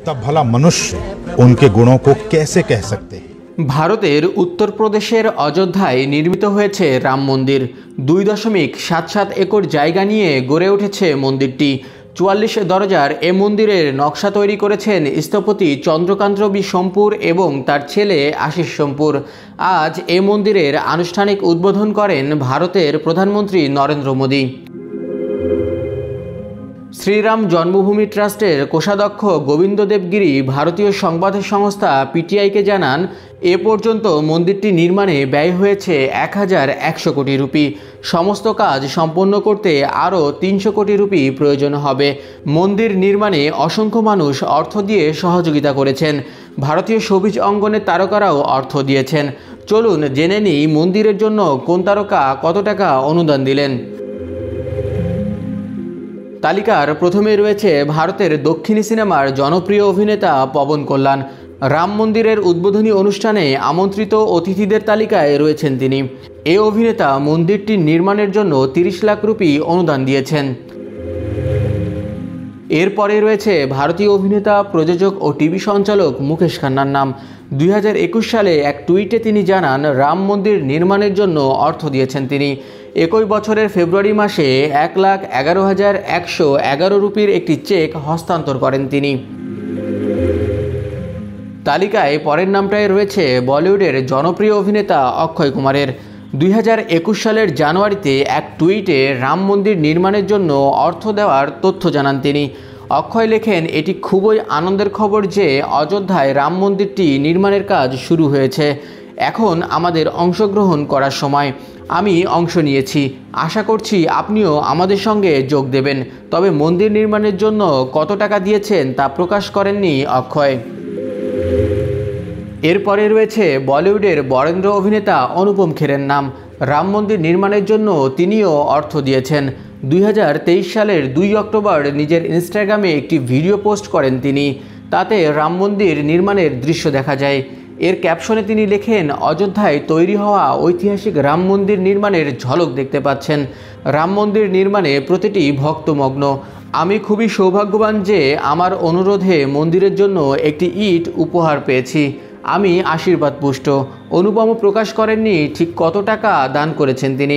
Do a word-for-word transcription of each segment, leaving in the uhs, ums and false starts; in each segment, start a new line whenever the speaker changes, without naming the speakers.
तब भला मनुष्य उनके गुणों को कैसे कह सकते हैं।
ভারতের উত্তরপ্রদেশের অযোধ্যায় নির্মিত হয়েছে রাম মন্দির। দুই দশমিক সাত সাত একর জায়গা নিয়ে গড়ে উঠেছে মন্দিরটি। চুয়াল্লিশ দরজার এ মন্দিরের নকশা তৈরি করেছেন স্থপতি চন্দ্রকান্ত রবি সোমপুর এবং তার ছেলে আশিস সোমপুর। আজ এ মন্দিরের আনুষ্ঠানিক উদ্বোধন করেন ভারতের প্রধানমন্ত্রী নরেন্দ্র মোদী। শ্রীরাম জন্মভূমি ট্রাস্টের কোষাধ্যক্ষ গোবিন্দ দেবগিরি ভারতীয় সংবাদ সংস্থা পিটিআইকে জানান, এ পর্যন্ত মন্দিরটি নির্মাণে ব্যয় হয়েছে এক হাজার একশো কোটি রুপি। সমস্ত কাজ সম্পন্ন করতে আরও তিনশো কোটি রুপি প্রয়োজন হবে। মন্দির নির্মাণে অসংখ্য মানুষ অর্থ দিয়ে সহযোগিতা করেছেন। ভারতীয় শোবিজ অঙ্গনের তারকারাও অর্থ দিয়েছেন। চলুন জেনে নিই মন্দিরের জন্য কোন তারকা কত টাকা অনুদান দিলেন। তালিকার প্রথমে রয়েছে ভারতের দক্ষিণী সিনেমার জনপ্রিয় অভিনেতা পবন কল্যাণ। রাম মন্দিরের উদ্বোধনী অনুষ্ঠানে আমন্ত্রিত অতিথিদের তালিকায় রয়েছেন তিনি। এই অভিনেতা মন্দিরটির নির্মাণের জন্য তিরিশ লাখ রুপি অনুদান দিয়েছেন। এরপরে রয়েছে ভারতীয় অভিনেতা, প্রযোজক ও টিভি সঞ্চালক মুকেশ খান্নার নাম। দুই হাজার একুশ সালে এক টুইটে তিনি জানান, রাম মন্দির নির্মাণের জন্য অর্থ দিয়েছেন তিনি। একই বছরের ফেব্রুয়ারি মাসে এক লাখ এগারো হাজার একশো এগারো রুপির একটি চেক হস্তান্তর করেন তিনি। তালিকায় পরের নামটায় রয়েছে বলিউডের জনপ্রিয় অভিনেতা অক্ষয় কুমারের। দুই হাজার একুশ সালের জানুয়ারিতে এক টুইটে রাম মন্দির নির্মাণের জন্য অর্থ দেওয়ার তথ্য জানান তিনি। অক্ষয় লেখেন, এটি খুবই আনন্দের খবর যে অযোধ্যায় রাম মন্দিরটি নির্মাণের কাজ শুরু হয়েছে। এখন আমাদের অংশগ্রহণ করার সময়। আমি অংশ নিয়েছি। আশা করছি আপনিও আমাদের সঙ্গে যোগ দেবেন। তবে মন্দির নির্মাণের জন্য কত টাকা দিয়েছেন তা প্রকাশ করেননি অক্ষয়। এরপরে রয়েছে বলিউডের বরেন্দ্র অভিনেতা অনুপম খেরের নাম। রাম মন্দির নির্মাণের জন্য তিনিও অর্থ দিয়েছেন। দুই হাজার তেইশ সালের দুই অক্টোবর নিজের ইনস্টাগ্রামে একটি ভিডিও পোস্ট করেন তিনি। তাতে রাম মন্দির নির্মাণের দৃশ্য দেখা যায়। এর ক্যাপশনে তিনি লেখেন, অযোধ্যায় তৈরি হওয়া ঐতিহাসিক রাম মন্দির নির্মাণের ঝলক দেখতে পাচ্ছেন। রাম মন্দির নির্মাণে প্রতিটি ভক্তমগ্ন। আমি খুবই সৌভাগ্যবান যে আমার অনুরোধে মন্দিরের জন্য একটি ইট উপহার পেয়েছি। আমি আশীর্বাদ পুষ্ট। অনুপম প্রকাশ করেননি ঠিক কত টাকা দান করেছেন তিনি।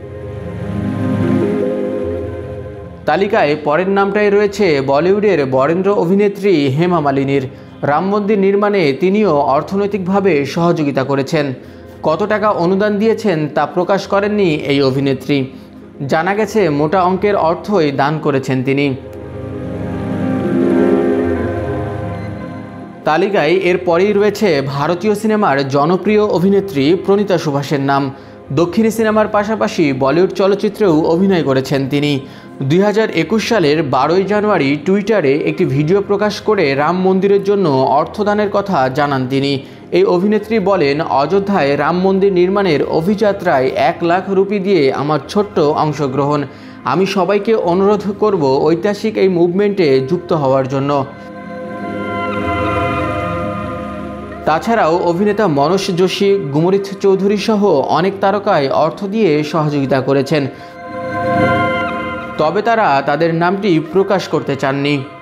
তালিকায় পরের নামটাই রয়েছে বলিউডের বরেন্দ্র অভিনেত্রী হেমা মালিনীর। রাম মন্দির নির্মাণে তিনিও অর্থনৈতিকভাবে সহযোগিতা করেছেন। কত টাকা অনুদান দিয়েছেন তা প্রকাশ করেননি এই অভিনেত্রী। জানা গেছে মোটা অঙ্কের অর্থই দান করেছেন তিনি। তালিকায় এরপরেই রয়েছে ভারতীয় সিনেমার জনপ্রিয় অভিনেত্রী প্রণীতা সুভাষের নাম। দক্ষিণী সিনেমার পাশাপাশি বলিউড চলচ্চিত্রেও অভিনয় করেছেন তিনি। দুই হাজার একুশ সালের বারোই জানুয়ারি টুইটারে একটি ভিডিও প্রকাশ করে রাম মন্দিরের জন্য অর্থদানের কথা জানান তিনি। এই অভিনেত্রী বলেন, অযোধ্যায় রাম মন্দির নির্মাণের অভিযাত্রায় এক লাখ রুপি দিয়ে আমার ছোট্ট অংশগ্রহণ। আমি সবাইকে অনুরোধ করব ঐতিহাসিক এই মুভমেন্টে যুক্ত হওয়ার জন্য। তাছাড়াও অভিনেতা মনোজ যোশী, গুমরিত চৌধুরী সহ অনেক তারকায় অর্থ দিয়ে সহযোগিতা করেছেন। তবে তারা তাদের নামটি প্রকাশ করতে চাননি।